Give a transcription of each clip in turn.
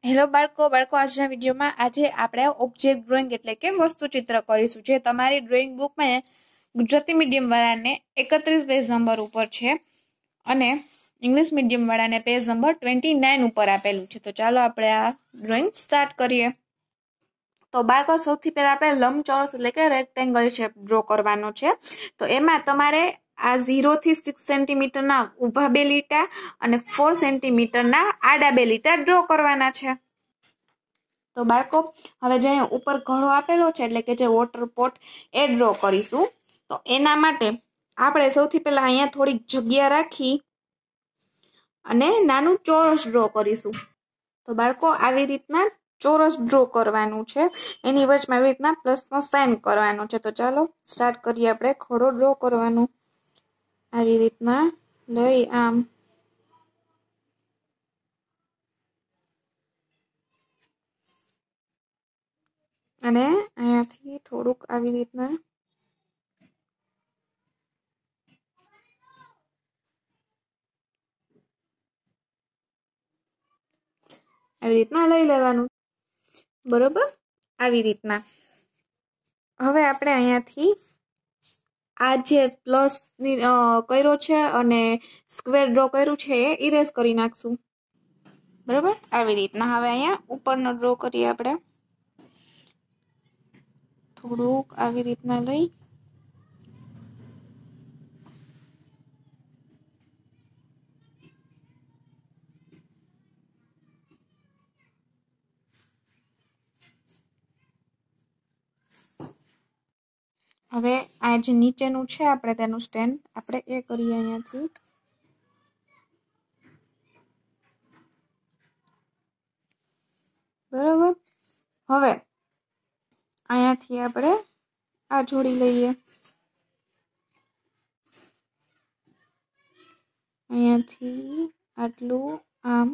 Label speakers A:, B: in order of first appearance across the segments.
A: Hello બાળકો આજના વિડીયોમાં આજે આપણે ઓબ્જેક્ટ ડ્રોઈંગ એટલે કે વસ્તુચિત્ર કરીશું જે તમારી ડ્રોઈંગ બુકમાં ગુજરાતી મીડિયમ વાળાને 31 પેજ નંબર ઉપર છે અને ઇંગ્લિશ મીડિયમ વાળાને પેજ નંબર 29 ઉપર આપેલું છે। તો ચાલો આપણે આ ડ્રોઈંગ સ્ટાર્ટ કરીએ। તો બાળકો સૌથી પહેલા આપણે લંબચોરસ એટલે કે રેક્ટેંગલ શેપ ડ્રો કરવાનો છે। તો એમાં તમારે આ 0 થી 6 સેન્ટીમીટરના ઊભા બે લીટા અને 4 સેન્ટીમીટરના આડા બે લીટા ડ્રો કરવાના છે। તો બાળકો હવે જે ઉપર ઘડો આપેલો છે એટલે કે જે વોટર પોટ એ ડ્રો કરીશું। તો એના માટે આપણે સૌથી પહેલા અહીંયા થોડીક જગ્યા રાખી અને નાનું ચોરસ ડ્રો કરીશું। તો બાળકો આવી રીતના ચોરસ ડ્રો કરવાનું છે, એની વચમાં આવી રીતના પ્લસનો સાઇન કરવાનો છે। તો ચાલો સ્ટાર્ટ કરીએ આપણે ઘડો ડ્રો કરવાનું। આવી રીતના લઈ આમ અને અહીંયાથી થોડુંક આવી રીતના લઈ લેવાનું, બરોબર। આવી રીતના હવે આપણે અહીંયાથી આ જે પ્લસ કર્યો છે અને સ્ક્વેર ડ્રો કર્યું છે એ ઇરેઝ કરી નાખશું, બરોબર। આવી રીતના હવે અહીંયા ઉપરનો ડ્રો કરીએ આપણે, થોડુંક આવી રીતના લઈ હવે આ જે નીચેનું છે આપણે તેનું સ્ટેન્ડ આપણે એ કરીએ અહીંયાથી, બરોબર। હવે અહીંયાથી આપણે આ જોડી લઈએ, અહીંયાથી આટલું આમ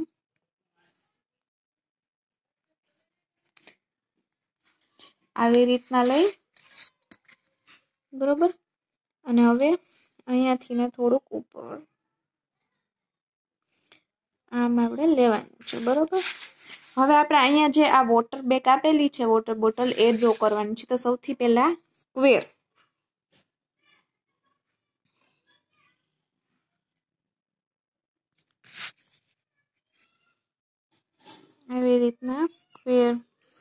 A: આવી રીતના લઈ, બરોબર। અને હવે અહીંયાથી ને થોડુંક ઉપર આમ આપણે લેવાનું છે, બરોબર। હવે આપણે અહીંયા જે આ વોટર બેગ આપેલી છે વોટર બોટલ એ ડ્રો કરવાની છે। તો સૌથી પહેલા સ્ક્વેર આવી રીતના સ્ક્વેર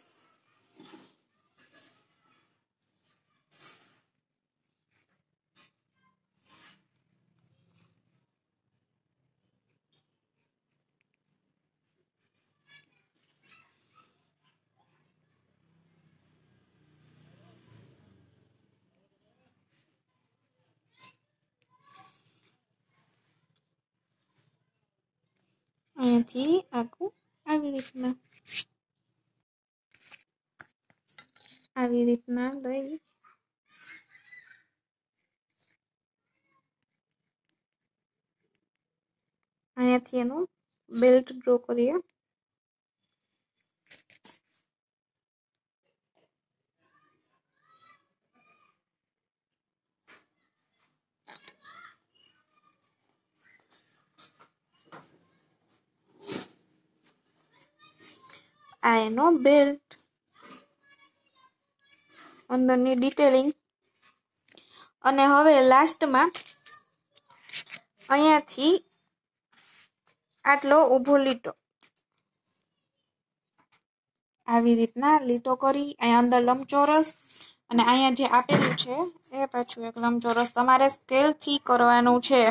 A: અહીંયાથી આખું આવી રીતના લઈ અહીંયાથી એનું બેલ્ટ ડ્રો કરીએ, આ એનો બેલ્ટ, અંદરની ડિટેલિંગ। અને હવે લાસ્ટમાં અહીંયાથી આટલો ઊભો લીટો આવી રીતના લીટો કરી અહીંયા અંદર લંબચોરસ અને અહીંયા જે આપેલું છે એ પાછું એક લંબચોરસ તમારે સ્કેલથી કરવાનું છે,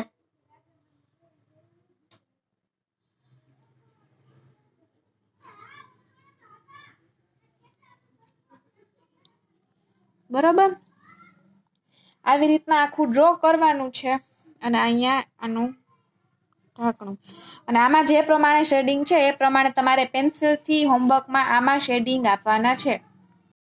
A: બરોબર। આવી રીતના આખું ડ્રો કરવાનું છે અને અહીંયા આનું ઢાંકણું, અને આમાં જે પ્રમાણે શેડિંગ છે એ પ્રમાણે તમારે પેન્સિલથી હોમવર્કમાં આમાં શેડિંગ આપવાના છે।